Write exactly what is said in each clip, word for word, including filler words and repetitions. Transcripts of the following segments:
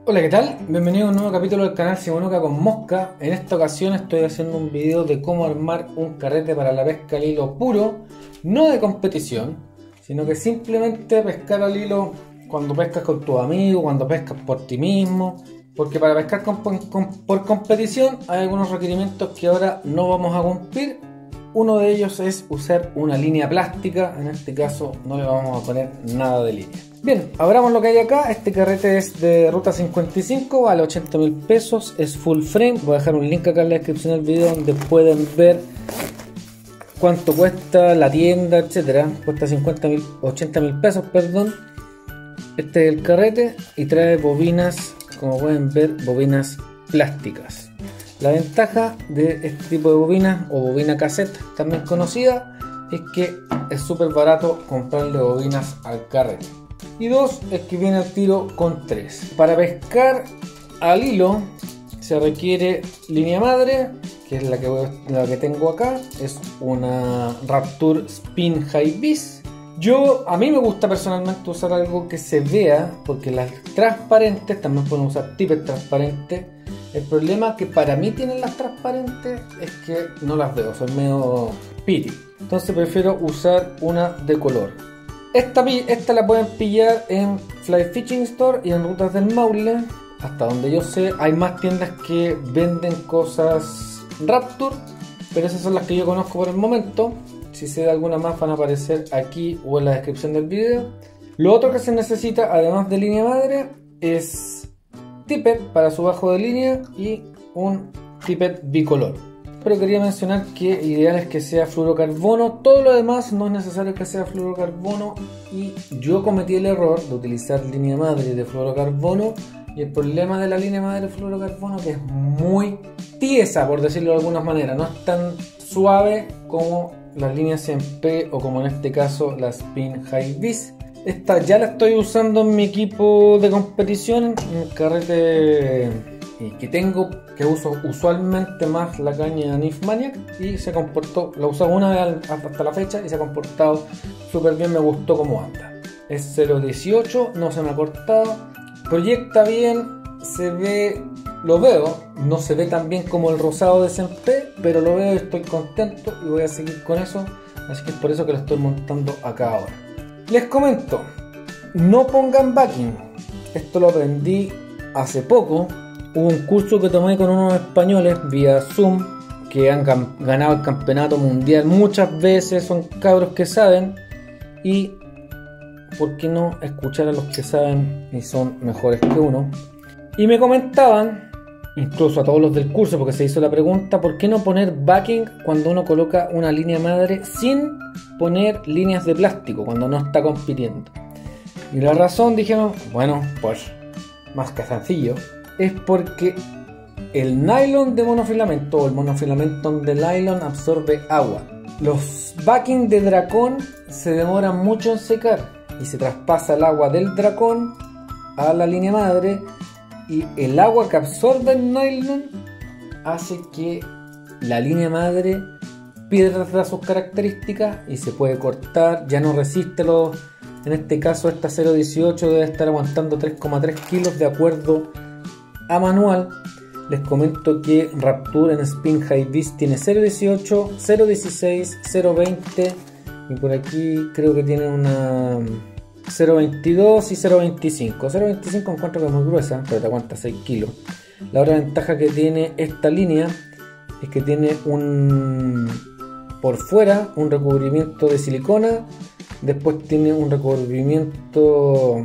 Hola, ¿qué tal? Bienvenido a un nuevo capítulo del canal Simonuca con Mosca. En esta ocasión estoy haciendo un video de cómo armar un carrete para la pesca al hilo puro, no de competición, sino que simplemente pescar al hilo cuando pescas con tus amigos, cuando pescas por ti mismo, porque para pescar con, con, por competición hay algunos requerimientos que ahora no vamos a cumplir. Uno de ellos es usar una línea plástica, en este caso no le vamos a poner nada de línea. Bien, abramos lo que hay acá. Este carrete es de Ruta cincuenta y cinco, vale ochenta mil pesos, es full frame. Voy a dejar un link acá en la descripción del video donde pueden ver cuánto cuesta la tienda, etcétera. Cuesta cincuenta mil, ochenta mil pesos, perdón. Este es el carrete y trae bobinas, como pueden ver, bobinas plásticas. La ventaja de este tipo de bobina o bobina cassette, también conocida, es que es súper barato comprarle bobinas al carrete. Y dos, es que viene al tiro con tres. Para pescar al hilo se requiere línea madre, que es la que, voy, la que tengo acá. Es una Rapture Spin High Vis. Yo, a mí me gusta personalmente usar algo que se vea, porque las transparentes, también pueden usar tippet transparentes. El problema que para mí tienen las transparentes es que no las veo, son medio piti. Entonces prefiero usar una de color. Esta, esta la pueden pillar en Fly Fishing Store y en Rutas del Maule. Hasta donde yo sé, hay más tiendas que venden cosas Rapture, pero esas son las que yo conozco por el momento. Si sé de alguna más, van a aparecer aquí o en la descripción del video. Lo otro que se necesita, además de línea madre, es tippet para su bajo de línea y un tippet bicolor. Pero quería mencionar que ideal es que sea fluorocarbono. Todo lo demás no es necesario que sea fluorocarbono, y yo cometí el error de utilizar línea madre de fluorocarbono, y el problema de la línea madre de fluorocarbono es que es muy tiesa, por decirlo de alguna manera. No es tan suave como las líneas C M P o como en este caso la Spin High Vis. Esta ya la estoy usando en mi equipo de competición, en el carrete que tengo, que uso usualmente más la caña Nymphmaniac, y se comportó, la usaba una vez hasta la fecha y se ha comportado súper bien, me gustó cómo anda. Es cero dieciocho, no se me ha cortado, proyecta bien, se ve, lo veo, no se ve tan bien como el rosado de C M P, pero lo veo y estoy contento y voy a seguir con eso, así que es por eso que lo estoy montando acá ahora. Les comento, no pongan backing. Esto lo aprendí hace poco. Hubo un curso que tomé con unos españoles vía Zoom que han ganado el campeonato mundial muchas veces, son cabros que saben, y ¿por qué no escuchar a los que saben y son mejores que uno? Y me comentaban, incluso a todos los del curso, porque se hizo la pregunta, ¿por qué no poner backing cuando uno coloca una línea madre sin poner líneas de plástico cuando no está compitiendo? Y la razón, dijimos, bueno, pues más que sencillo, es porque el nylon de monofilamento o el monofilamento de nylon absorbe agua. Los backing de Dracon se demoran mucho en secar y se traspasa el agua del Dracon a la línea madre, y el agua que absorbe el nylon hace que la línea madre pierda sus características y se puede cortar, ya no resiste los, en este caso esta cero dieciocho debe estar aguantando tres coma tres kilos de acuerdo a manual. Les comento que Rapture en Spin High Vis tiene cero dieciocho, cero dieciséis, cero veinte y por aquí creo que tiene una cero veintidós y cero veinticinco. cero veinticinco encuentro que es muy gruesa, pero te aguanta seis kilos. La otra ventaja que tiene esta línea es que tiene un por fuera un recubrimiento de silicona, después tiene un recubrimiento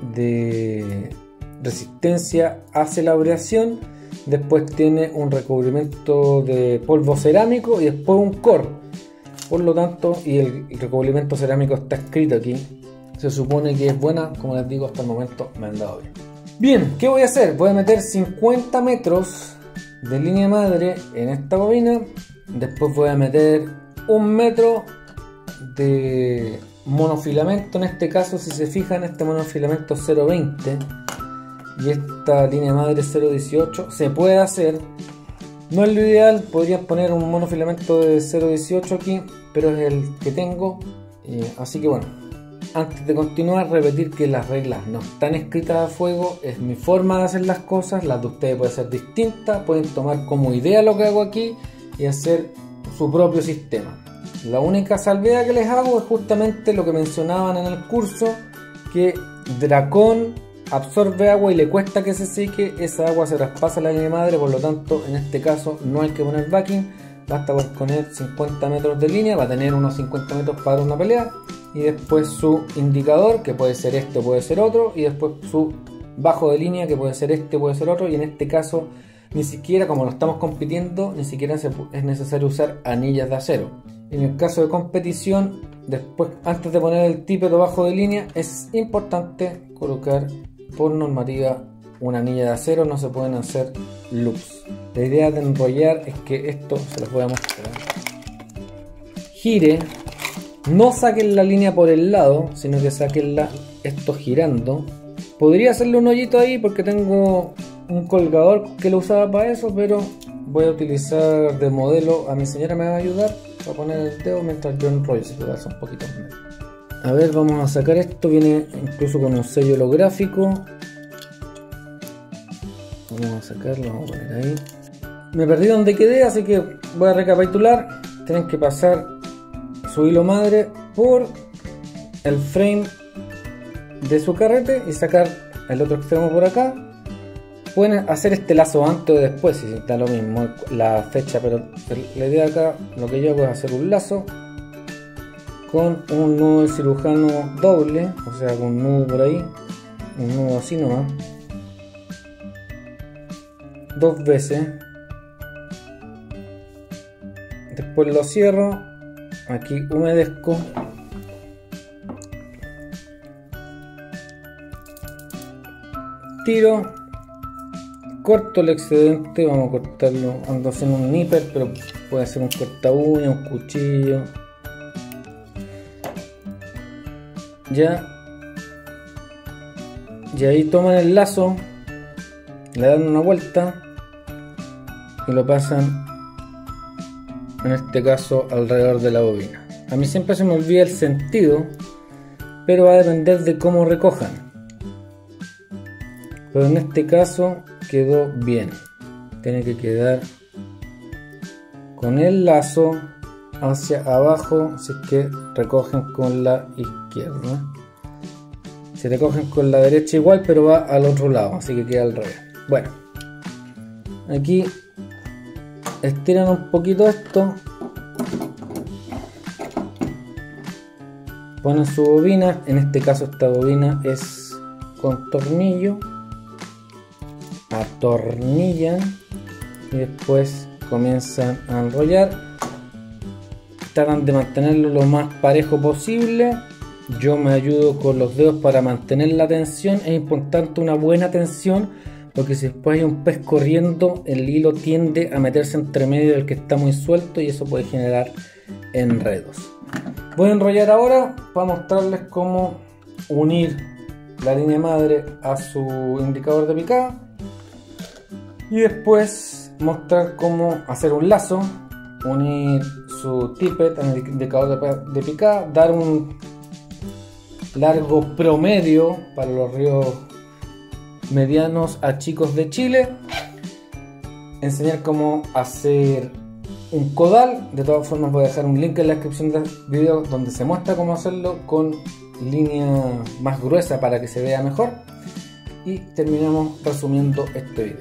de resistencia hacia la abrasión, después tiene un recubrimiento de polvo cerámico y después un core. Por lo tanto, y el, el recubrimiento cerámico está escrito aquí, se supone que es buena, como les digo, hasta el momento me han dado bien. Bien, ¿qué voy a hacer? Voy a meter cincuenta metros de línea madre en esta bobina, después voy a meter un metro de monofilamento, en este caso si se fijan este monofilamento cero veinte y esta línea madre cero dieciocho, se puede hacer, no es lo ideal, podrían poner un monofilamento de cero dieciocho aquí, pero es el que tengo, eh, así que bueno, antes de continuar, repetir que las reglas no están escritas a fuego, es mi forma de hacer las cosas, las de ustedes pueden ser distintas, pueden tomar como idea lo que hago aquí y hacer su propio sistema. La única salvedad que les hago es justamente lo que mencionaban en el curso, que Dracón absorbe agua y le cuesta que se seque, esa agua se traspasa a la línea madre, por lo tanto en este caso no hay que poner backing, basta por poner cincuenta metros de línea, va a tener unos cincuenta metros para una pelea, y después su indicador, que puede ser este o puede ser otro, y después su bajo de línea, que puede ser este o puede ser otro, y en este caso ni siquiera, como lo estamos compitiendo, ni siquiera se, es necesario usar anillas de acero. En el caso de competición, después, antes de poner el tippet o bajo de línea, es importante colocar por normativa una anilla de acero, no se pueden hacer loops. La idea de enrollar es que esto, se los voy a mostrar, gire, no saquen la línea por el lado, sino que saquenla esto girando. Podría hacerle un hoyito ahí porque tengo un colgador que lo usaba para eso, pero voy a utilizar de modelo, a mi señora me va a ayudar a poner el dedo mientras yo enrollo, si te das un poquito más. A ver, vamos a sacar esto, viene incluso con un sello holográfico. Vamos a sacarlo, vamos a poner ahí. Me perdí donde quedé, así que voy a recapitular. Tienen que pasar su hilo madre por el frame de su carrete y sacar el otro extremo por acá. Pueden hacer este lazo antes o después, si da lo mismo la fecha, pero la idea acá, lo que yo hago es hacer un lazo con un nudo de cirujano doble, o sea, con un nudo por ahí, un nudo así nomás, dos veces. Después lo cierro, aquí humedezco, tiro, corto el excedente, vamos a cortarlo, ando haciendo un nipper, pero puede ser un corta uña, un cuchillo, ya, y ahí toman el lazo, le dan una vuelta y lo pasan, en este caso, alrededor de la bobina. A mí siempre se me olvida el sentido, pero va a depender de cómo recojan. Pero en este caso quedó bien. Tiene que quedar con el lazo hacia abajo si es que recogen con la izquierda. Si recogen con la derecha igual, pero va al otro lado, así que queda al revés. Bueno, aquí estiran un poquito esto, ponen su bobina, en este caso esta bobina es con tornillo, atornillan y después comienzan a enrollar, tratan de mantenerlo lo más parejo posible. Yo me ayudo con los dedos para mantener la tensión, es importante una buena tensión, porque si después hay un pez corriendo, el hilo tiende a meterse entre medio del que está muy suelto y eso puede generar enredos. Voy a enrollar ahora para mostrarles cómo unir la línea madre a su indicador de picada y después mostrar cómo hacer un lazo, unir su tippet al indicador de, de picada, dar un largo promedio para los ríos medianos a chicos de Chile, enseñar cómo hacer un codal. De todas formas voy a dejar un link en la descripción del video donde se muestra cómo hacerlo con línea más gruesa para que se vea mejor, y terminamos resumiendo este video.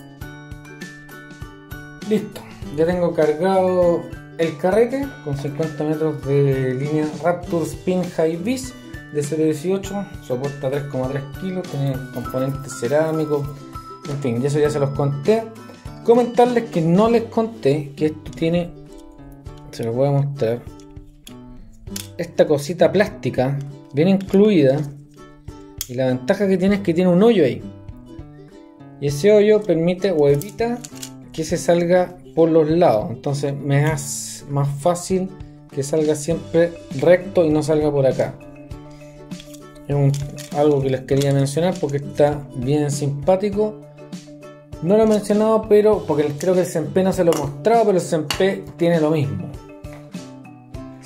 Listo, ya tengo cargado el carrete con cincuenta metros de línea Raptor Spin High Vis de cero dieciocho, soporta tres coma tres kilos, tiene componentes cerámicos, en fin, eso ya se los conté. Comentarles que no les conté que esto tiene, se los voy a mostrar, esta cosita plástica viene incluida, y la ventaja que tiene es que tiene un hoyo ahí, y ese hoyo permite o evita que se salga por los lados, entonces me hace más fácil que salga siempre recto y no salga por acá. Es un, algo que les quería mencionar porque está bien simpático. No lo he mencionado, pero porque creo que el C M P no se lo he mostrado, pero el C M P tiene lo mismo.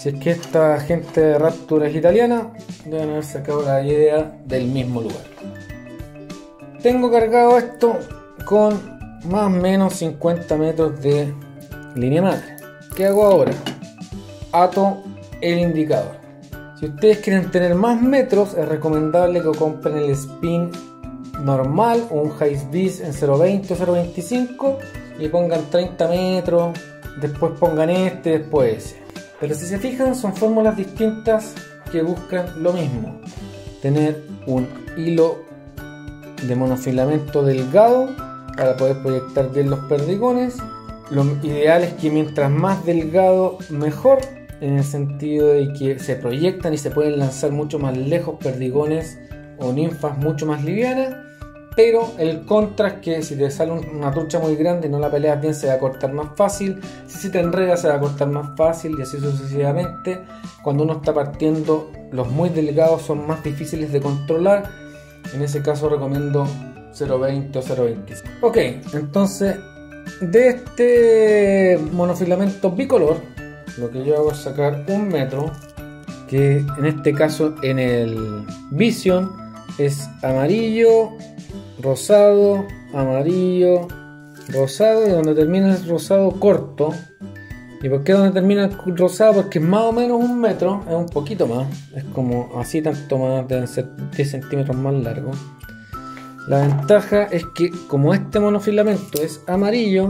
Si es que esta gente de Rapture es italiana, deben haber sacado la idea del mismo lugar. Tengo cargado esto con más o menos cincuenta metros de línea madre. ¿Qué hago ahora? Ato el indicador. Si ustedes quieren tener más metros, es recomendable que compren el spin normal o un Highspeed en cero veinte o cero veinticinco y pongan treinta metros, después pongan este, después ese. Pero si se fijan, son fórmulas distintas que buscan lo mismo: tener un hilo de monofilamento delgado para poder proyectar bien los perdigones. Lo ideal es que mientras más delgado mejor, en el sentido de que se proyectan y se pueden lanzar mucho más lejos perdigones o ninfas mucho más livianas. Pero el contra es que si te sale una trucha muy grande y no la peleas bien, se va a cortar más fácil. Si se te enreda, se va a cortar más fácil, y así sucesivamente. Cuando uno está partiendo, los muy delgados son más difíciles de controlar. En ese caso recomiendo cero veinte o cero veinticinco. Ok, entonces de este monofilamento bicolor, lo que yo hago es sacar un metro, que en este caso en el Vision es amarillo, rosado, amarillo, rosado, y donde termina el rosado corto. ¿Y por qué donde termina el rosado? Porque es más o menos un metro, es un poquito más, es como así, tanto más, deben ser diez centímetros más largo. La ventaja es que como este monofilamento es amarillo,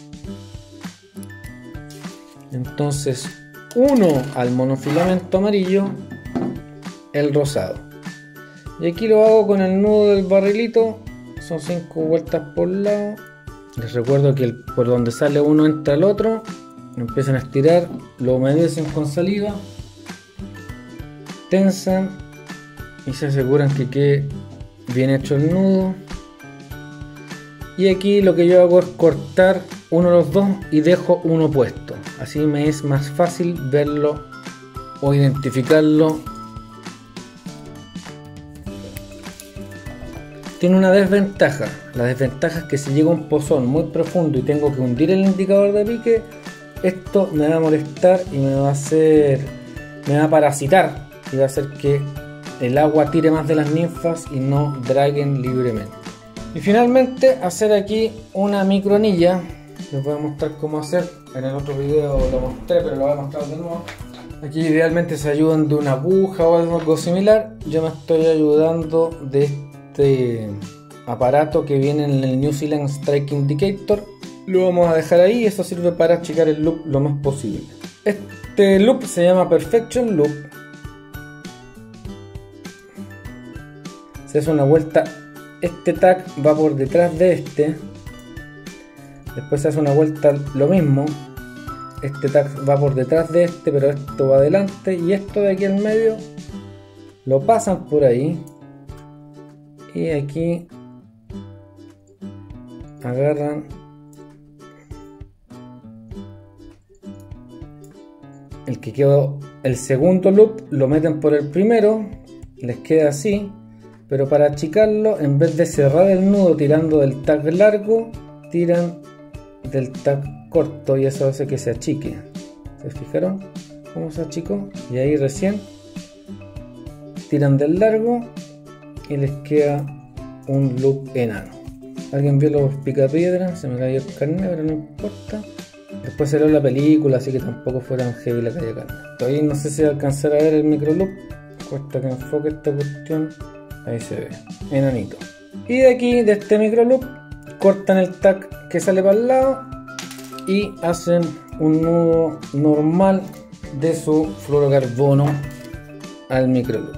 entonces uno al monofilamento amarillo el rosado. Y aquí lo hago con el nudo del barrilito, son cinco vueltas por lado. Les recuerdo que el, por donde sale uno entra el otro. Lo empiezan a estirar, lo humedecen con saliva, tensan y se aseguran que quede bien hecho el nudo. Y aquí lo que yo hago es cortar uno de los dos y dejo uno puesto. Así me es más fácil verlo o identificarlo. Tiene una desventaja. La desventaja es que si llega un pozón muy profundo y tengo que hundir el indicador de pique, esto me va a molestar y me va a hacer, me va a parasitar y va a hacer que el agua tire más de las ninfas y no draguen libremente. Y finalmente hacer aquí una micro anilla. Les voy a mostrar cómo hacer. En el otro video lo mostré, pero lo voy a mostrar de nuevo. Aquí idealmente se ayudan de una aguja o algo similar. Yo me estoy ayudando de este aparato que viene en el New Zealand Strike Indicator. Lo vamos a dejar ahí. Esto sirve para achicar el loop lo más posible. Este loop se llama Perfection Loop. Se hace una vuelta. Este tag va por detrás de este. Después se hace una vuelta lo mismo. Este tag va por detrás de este, pero esto va adelante. Y esto de aquí en medio lo pasan por ahí. Y aquí agarran el que quedó, el segundo loop, lo meten por el primero. Les queda así. Pero para achicarlo, en vez de cerrar el nudo tirando del tag largo, tiran del tag corto y eso hace que se achique. ¿Se fijaron cómo se achicó? Y ahí recién tiran del largo y les queda un loop enano. Alguien vio los picapiedras, se me cayó el carnet, pero no importa. Después salió la película, así que tampoco fue tan heavy la calle carne. Todavía no sé si alcanzar a ver el micro loop. Cuesta que enfoque esta cuestión. Ahí se ve, enanito. Y de aquí, de este micro loop, cortan el tag que sale para el lado y hacen un nudo normal de su fluorocarbono al micro loop.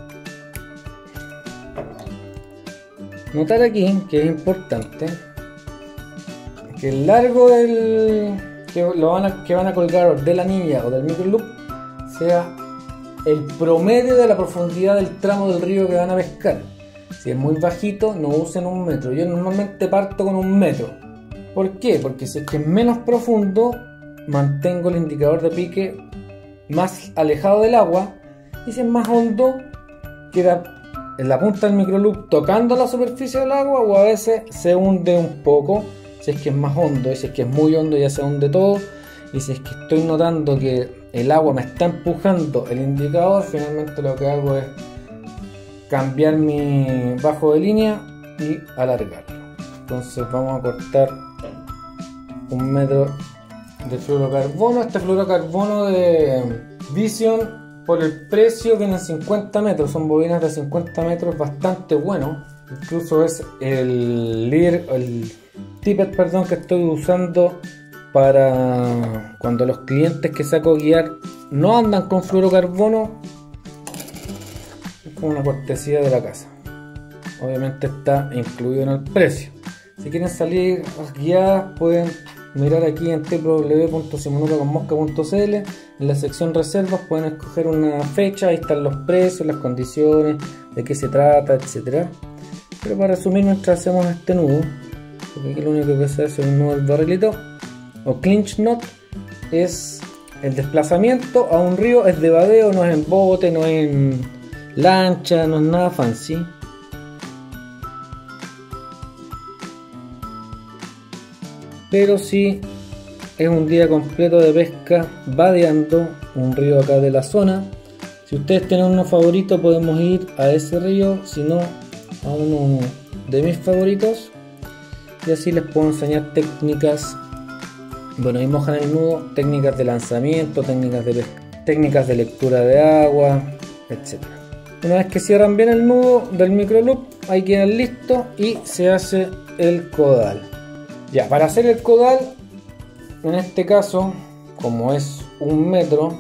Notar aquí que es importante que el largo del que, lo van a, que van a colgar de la anilla o del micro loop sea el promedio de la profundidad del tramo del río que van a pescar. Si es muy bajito, no usen un metro. Yo normalmente parto con un metro. ¿Por qué? Porque si es que es menos profundo, mantengo el indicador de pique más alejado del agua. Y si es más hondo, queda en la punta del microloop tocando la superficie del agua, o a veces se hunde un poco. Si es que es más hondo, y si es que es muy hondo ya se hunde todo. Y si es que estoy notando que el agua me está empujando el indicador, finalmente lo que hago es cambiar mi bajo de línea y alargarlo. Entonces vamos a cortar un metro de fluorocarbono. Este fluorocarbono de Vision, por el precio, vienen cincuenta metros, son bobinas de cincuenta metros, bastante bueno. Incluso es el líder, el tippet, perdón, que estoy usando para cuando los clientes que saco a guiar no andan con fluorocarbono. Es como una cortesía de la casa. Obviamente está incluido en el precio. Si quieren salir guiadas pueden mirar aquí en w w w punto simonuca con mosca punto c l. En la sección reservas pueden escoger una fecha, ahí están los precios, las condiciones, de qué se trata, etcétera. Pero para resumir, mientras hacemos este nudo, porque aquí lo único que se hace es un nudo del barrilito o clinch knot, es el desplazamiento a un río, es de badeo, no es en bote, no es en lancha, no es nada fancy. Pero sí es un día completo de pesca vadeando un río acá de la zona. Si ustedes tienen uno favorito podemos ir a ese río, si no a uno de mis favoritos, y así les puedo enseñar técnicas. Bueno, ahí mojan el nudo, técnicas de lanzamiento, técnicas de técnicas de lectura de agua, etcétera. Una vez que cierran bien el nudo del micro loop, ahí quedan listos y se hace el codal. Ya, para hacer el codal, en este caso, como es un metro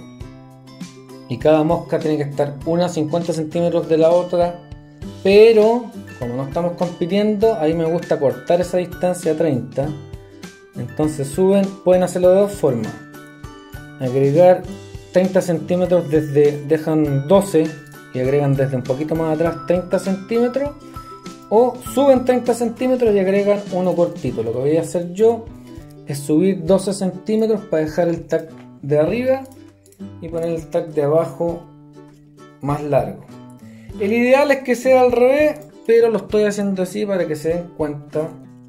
y cada mosca tiene que estar una a cincuenta centímetros de la otra, pero como no estamos compitiendo, ahí me gusta cortar esa distancia a treinta. Entonces suben, pueden hacerlo de dos formas: agregar treinta centímetros desde, dejan doce y agregan desde un poquito más atrás treinta centímetros, o suben treinta centímetros y agregan uno cortito. Lo que voy a hacer yo es subir doce centímetros para dejar el tag de arriba y poner el tag de abajo más largo. El ideal es que sea al revés, pero lo estoy haciendo así para que se den cuenta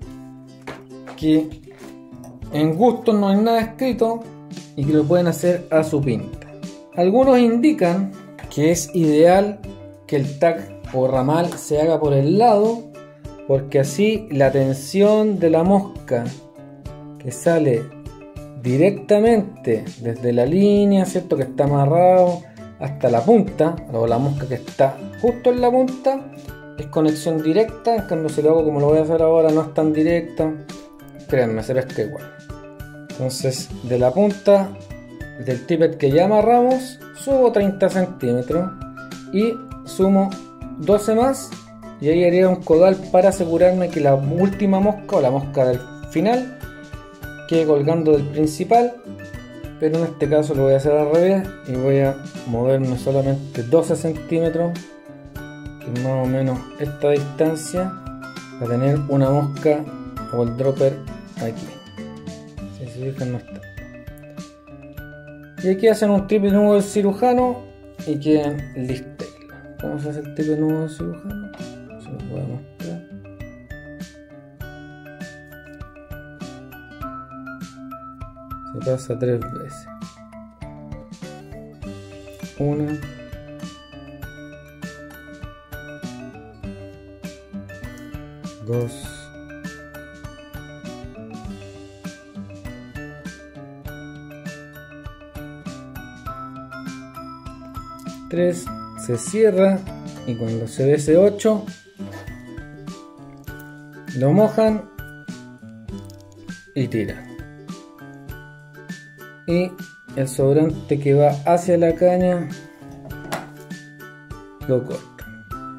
que en gustos no hay nada escrito y que lo pueden hacer a su pinta. Algunos indican que es ideal que el tag o ramal se haga por el lado, porque así la tensión de la mosca que sale directamente desde la línea, ¿cierto?, que está amarrado hasta la punta, o la mosca que está justo en la punta, es conexión directa. En cambio, si lo hago como lo voy a hacer ahora, no es tan directa, créanme, se pesca igual. Entonces, de la punta del tippet que ya amarramos, subo treinta centímetros y sumo doce más, y ahí haría un codal para asegurarme que la última mosca o la mosca del final quede colgando del principal. Pero en este caso lo voy a hacer al revés y voy a moverme solamente doce centímetros, que es más o menos esta distancia, para tener una mosca o el dropper aquí. Si se fijan, no está. Y aquí hacen un triple nudo del cirujano y quedan listos. ¿Cómo se hace el triple nudo del cirujano? Se los voy a mostrar. Se pasa tres veces. Una. Dos. Tres. Se cierra y cuando se ve ese ocho lo mojan y tiran, y el sobrante que va hacia la caña lo cortan,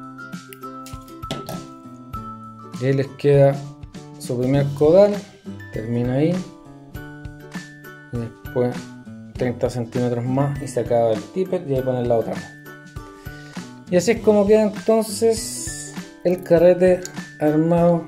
y ahí les queda su primer codal. Termina ahí y después treinta centímetros más y se acaba el tippet, y ahí ponen la otra. Y así es como queda entonces el carrete armado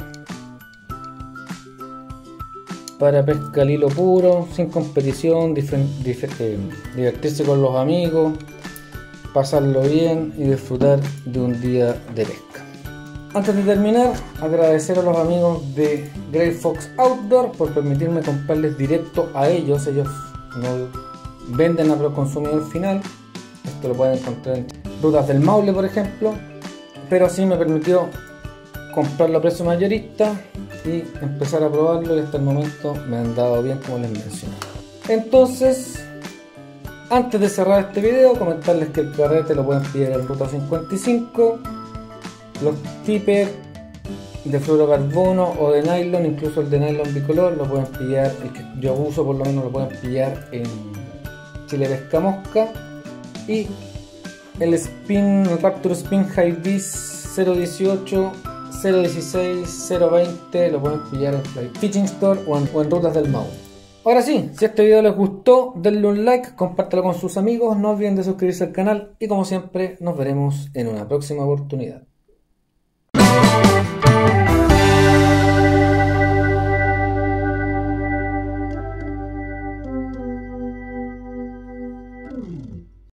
para pesca al hilo puro, sin competición, eh, divertirse con los amigos, pasarlo bien y disfrutar de un día de pesca. Antes de terminar, agradecer a los amigos de Grey Fox Outdoor por permitirme comprarles directo a ellos. Ellos no venden a los consumidor final. Esto lo pueden encontrar en Rutas del Maule, por ejemplo, pero así me permitió comprarlo a precio mayorista y empezar a probarlo, y hasta el momento me han dado bien, como les mencioné. Entonces, antes de cerrar este video, comentarles que el carrete lo pueden pillar en Ruta cincuenta y cinco, los tipper de fluorocarbono o de nylon, incluso el de nylon bicolor, lo pueden pillar, el que yo uso por lo menos lo pueden pillar en Chile Pesca Mosca, y el Spin, el Raptor Spin Hi-Vis cero dieciocho, cero dieciséis, cero veinte lo pueden pillar en Fly Fishing Store o en, o en Rutas del Maule. Ahora sí, si este video les gustó, denle un like, compártelo con sus amigos, no olviden de suscribirse al canal y como siempre nos veremos en una próxima oportunidad.